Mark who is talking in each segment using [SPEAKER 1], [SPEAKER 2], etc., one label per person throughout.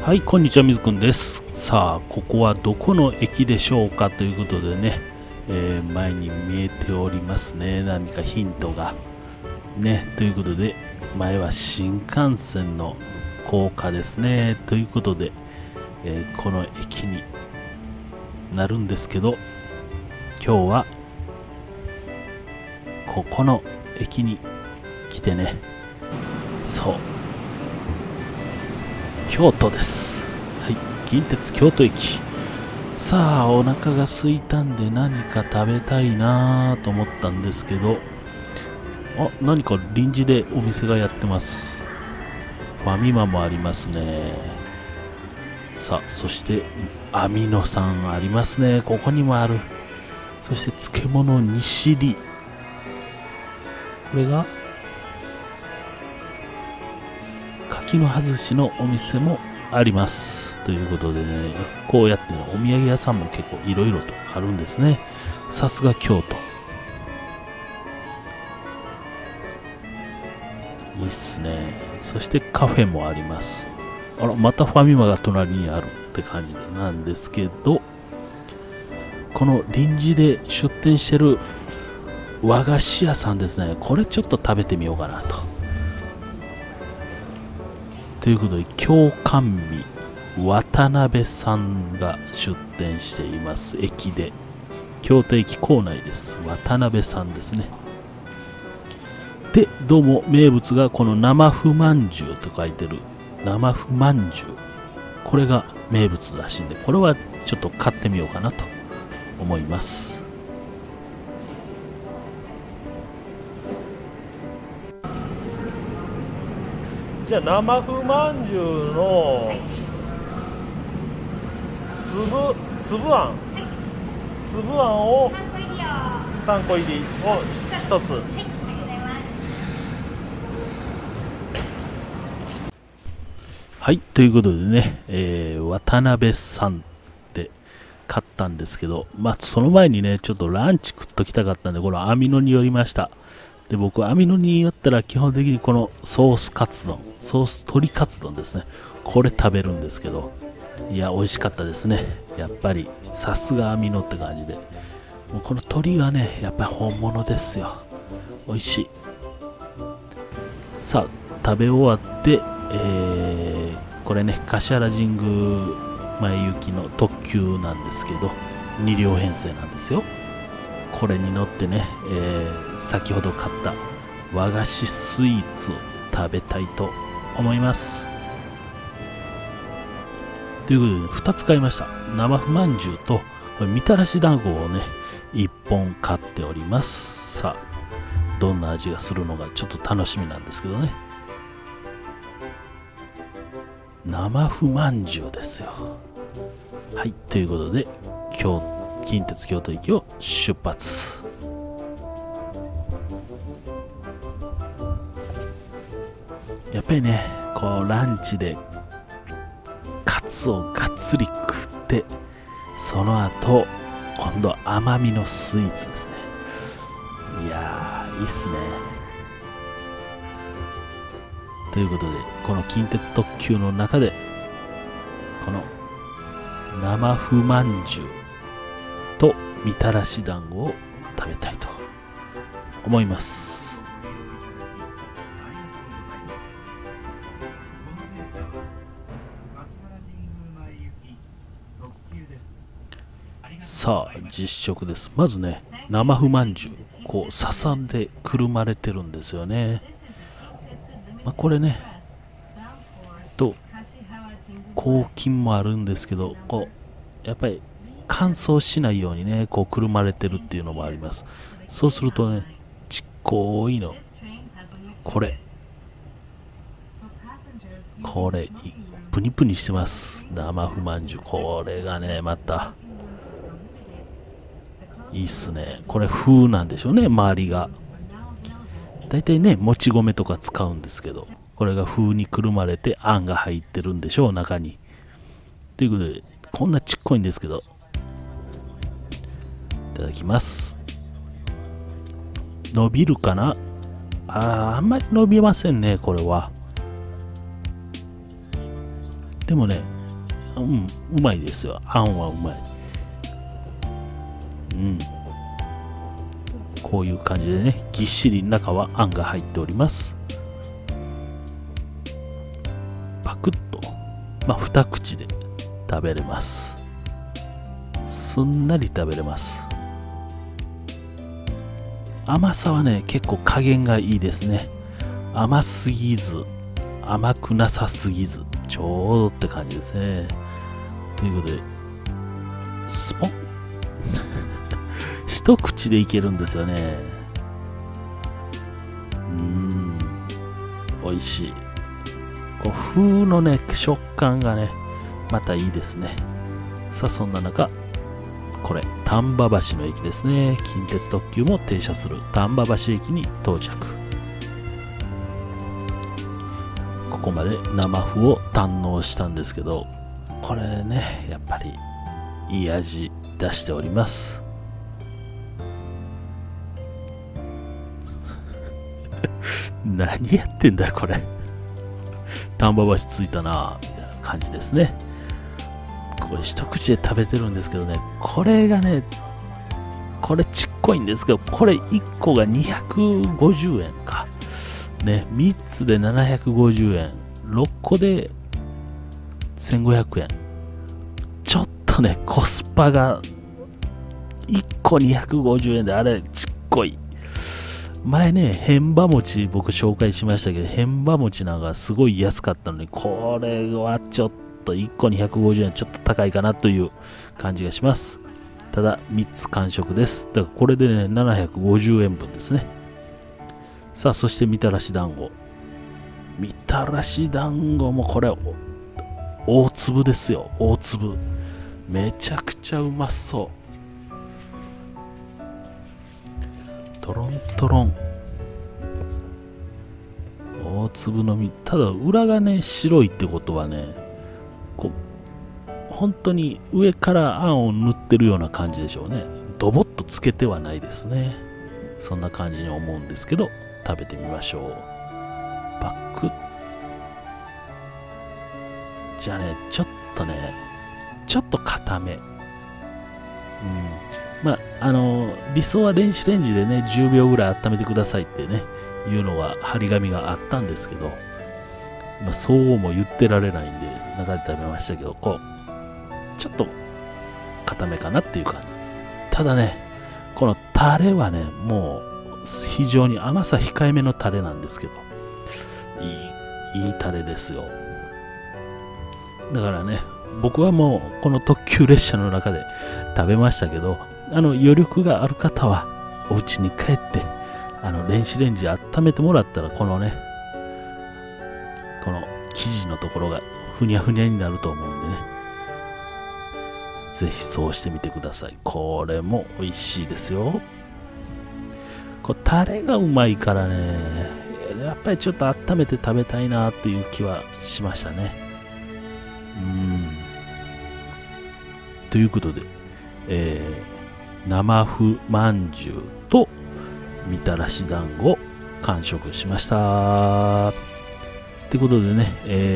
[SPEAKER 1] はい、こんにちは、みずくんです。さあ、ここはどこの駅でしょうかということでね、前に見えておりますね。何かヒントが。ね、ということで、前は新幹線の高架ですね。ということで、この駅になるんですけど、今日はここの駅に来てね、そう、京都です。はい、近鉄京都駅。さあ、お腹が空いたんで何か食べたいなと思ったんですけど、何か臨時でお店がやってます。ファミマもありますね。さあ、そしてアミノ酸ありますね。ここにもある。そして漬物2種。これが柿の外しのお店もあります。ということでね、こうやってね、お土産屋さんも結構いろいろとあるんですね。さすが京都。いいっすね。そしてカフェもあります。あら、またファミマが隣にあるって感じでなんですけど、この臨時で出店してる和菓子屋さんですね。これちょっと食べてみようかなと。ということで、京甘味渡辺さんが出店しています。駅で。京都駅構内です。渡辺さんですね。で、どうも名物がこの生麩まんじゅうと書いてる生麩まんじゅう。これが名物らしいんで、これはちょっと買ってみようかなと思います。じゃあ生麩まんじゅうの粒あんを3個入りを1つ。はい、ということでね、渡辺さんで買ったんですけど、その前にね、ちょっとランチ食っときたかったんで、このアミノに寄りました。で、僕、アミノに寄ったら基本的にこのソース鶏カツ丼ですね。これ食べるんですけど、いや、美味しかったですね。やっぱり、さすがアミノって感じで。もうこの鶏がね、やっぱり本物ですよ。美味しい。さあ、食べ終わって、これね、橿原神宮前行きの特急なんですけど、2両編成なんですよ。これに乗ってね、先ほど買った和菓子スイーツを食べたいと思います。ということで、2つ買いました。生麩まんじゅうとみたらし団子をね、1本買っております。さあ、どんな味がするのかちょっと楽しみなんですけどね。生麩まんじゅうですよ。はい、ということで、近鉄京都駅を出発。やっぱりね、こうランチでカツをがっつり食って、その後今度甘みのスイーツですね。いやー、いいっすね。ということで、この近鉄特急の中でこの生麩まんじゅうとみたらし団子を食べたいと思います。さあ、実食です。まずね、生麩まんじゅう、こう笹でくるまれてるんですよね。これね、抗菌もあるんですけど、こうやっぱり乾燥しないようにね、こうくるまれてるっていうのもあります。そうするとね、ちっこいの、これプニプニしてます。生麩まんじゅう、これがね、またいいっすね。これ風なんでしょうね、周りが。だいたいね、もち米とか使うんですけど、これが風にくるまれてあんが入ってるんでしょう、中に。ということで、こんなちっこいんですけど、いただきます。伸びるかな。あんまり伸びませんね、これは。でもね、 うまいですよ。あんはうまい。こういう感じでね、ぎっしり中はあんが入っております。パクッと、二口で食べれます。すんなり食べれます。甘さはね、結構加減がいいですね。甘すぎず、甘くなさすぎず、ちょうどって感じですね。ということで、スポン一口でいけるんですよね。美味しい。こう風のね、食感がね、またいいですね。さあ、そんな中、これ、丹波橋の駅ですね。近鉄特急も停車する丹波橋駅に到着。ここまで生麩を堪能したんですけど、これね、やっぱりいい味出しております。何やってんだよこれ。丹波橋着いたなみたいな感じですね。これ一口で食べてるんですけどね、これがね、これちっこいんですけど、これ1個が250円かね、3つで750円、6個で1500円。ちょっとね、コスパが1個250円で、あれちっこい。前ね、変場餅僕紹介しましたけど、変場餅なんかすごい安かったのに、これはちょっと1個250円ちょっと高いかなという感じがします。ただ3つ完食です。だからこれでね、750円分ですね。さあ、そしてみたらし団子。みたらし団子もこれ大粒ですよ。大粒。めちゃくちゃうまそう。トロントロン。大粒の実。ただ裏がね、白いってことはね、こう本当に上からあんを塗ってるような感じでしょうね。ドボッとつけてはないですね。そんな感じに思うんですけど、食べてみましょう。パクッ。じゃあね、ちょっと固め。理想は電子レンジでね、10秒ぐらい温めてくださいってね、いうのが張り紙があったんですけど、そうも言ってられないんで、中で食べましたけど、ちょっと固めかなっていう感じ。ただね、このタレはね、もう非常に甘さ控えめのタレなんですけど、いいタレですよ。だからね、僕はもうこの特急列車の中で食べましたけど、余力がある方はお家に帰って電子レンジで温めてもらったら、この生地のところがふにゃふにゃになると思うんでね、ぜひそうしてみてください。これも美味しいですよ。タレがうまいからね、やっぱりちょっと温めて食べたいなっていう気はしましたね。ということで、生麩まんじゅうとみたらし団子を完食しました。ということでね、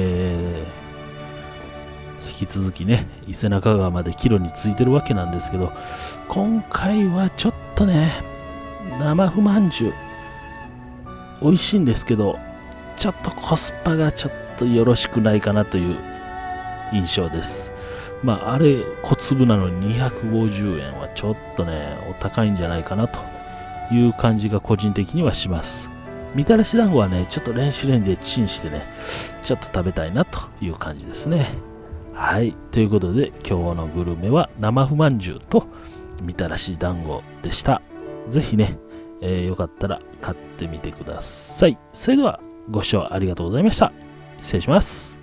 [SPEAKER 1] 引き続きね、伊勢中川まで帰路についてるわけなんですけど、今回はちょっとね、生麩まんじゅう美味しいんですけど、ちょっとコスパがちょっとよろしくないかなという印象です。あれ小粒なのに250円はちょっとね、お高いんじゃないかなという感じが個人的にはします。みたらし団子はね、ちょっと電子レンジでチンしてね、ちょっと食べたいなという感じですね。はい、ということで今日のグルメは生麩まんじゅうとみたらし団子でした。ぜひね、よかったら買ってみてください。それではご視聴ありがとうございました。失礼します。